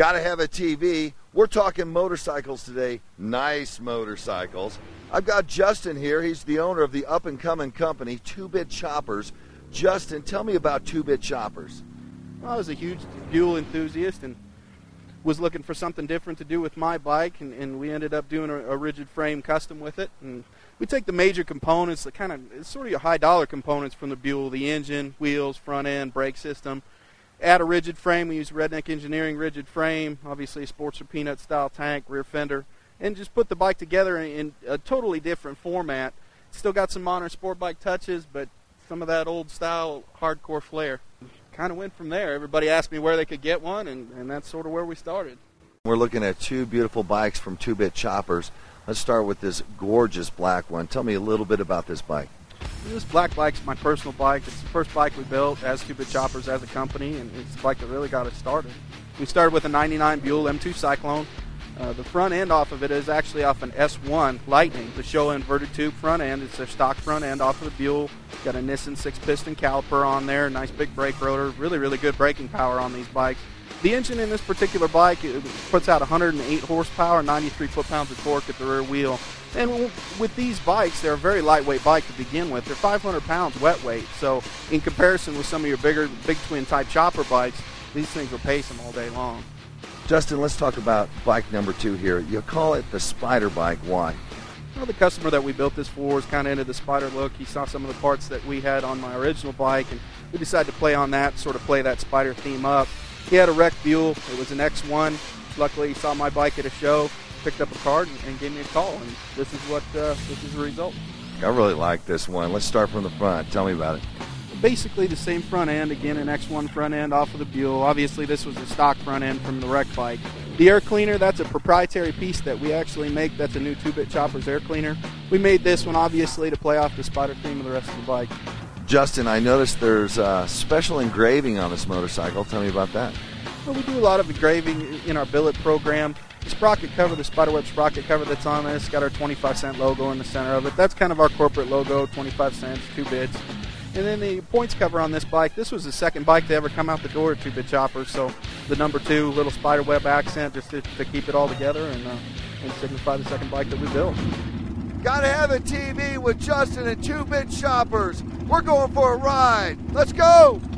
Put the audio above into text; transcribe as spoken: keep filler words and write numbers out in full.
Gotta have a T V. We're talking motorcycles today. Nice motorcycles. I've got Justin here. He's the owner of the up-and-coming company, Two Bit Choppers. Justin, tell me about Two Bit Choppers. Well, I was a huge Buell enthusiast and was looking for something different to do with my bike, and, and we ended up doing a, a rigid frame custom with it. And we take the major components, the kind of it's sort of your high dollar components from the Buell, the engine, wheels, front end, brake system. Add a rigid frame. We use Redneck Engineering rigid frame, obviously a Sportster Peanut style tank, rear fender, and just put the bike together in, in a totally different format. Still got some modern sport bike touches, but some of that old style hardcore flair. Kind of went from there. Everybody asked me where they could get one, and, and that's sort of where we started. We're looking at two beautiful bikes from Two Bit Choppers. Let's start with this gorgeous black one. Tell me a little bit about this bike. This black bike's my personal bike. It's the first bike we built as Two Bit Choppers as a company, and it's the bike that really got us started. We started with a ninety-nine Buell M two Cyclone. Uh, the front end off of it is actually off an S one Lightning, the show inverted tube front end. It's a stock front end off of the Buell. Got a Nissan six-piston caliper on there, nice big brake rotor, really, really good braking power on these bikes. The engine in this particular bike it puts out one hundred eight horsepower, ninety-three foot-pounds of torque at the rear wheel. And with these bikes, they're a very lightweight bike to begin with. They're five hundred pounds wet weight, so in comparison with some of your bigger, big twin-type chopper bikes, these things will pace them all day long. Justin, let's talk about bike number two here. You call it the Spider bike. Why? Well, the customer that we built this for was kind of into the Spider look. He saw some of the parts that we had on my original bike, and we decided to play on that, sort of play that Spider theme up. He had a wrecked Buell. It was an X one. Luckily, he saw my bike at a show, picked up a card, and, and gave me a call, and this is what uh, this is the result. I really like this one. Let's start from the front. Tell me about it. Basically the same front end, again an X one front end off of the Buell. Obviously this was a stock front end from the wreck bike. The air cleaner, that's a proprietary piece that we actually make. That's a new Two Bit Choppers air cleaner. We made this one obviously to play off the Spider theme of the rest of the bike. Justin, I noticed there's uh, special engraving on this motorcycle. Tell me about that. Well, we do a lot of engraving in our billet program. The sprocket cover, the Spiderweb sprocket cover that's on this, got our twenty-five cent logo in the center of it. That's kind of our corporate logo, twenty-five cents, two bits. And then the points cover on this bike, this was the second bike to ever come out the door at Two Bit Choppers, so the number two little Spiderweb accent just to, to keep it all together and, uh, and signify the second bike that we built. Gotta have a T V with Justin and Two Bit Choppers. We're going for a ride. Let's go!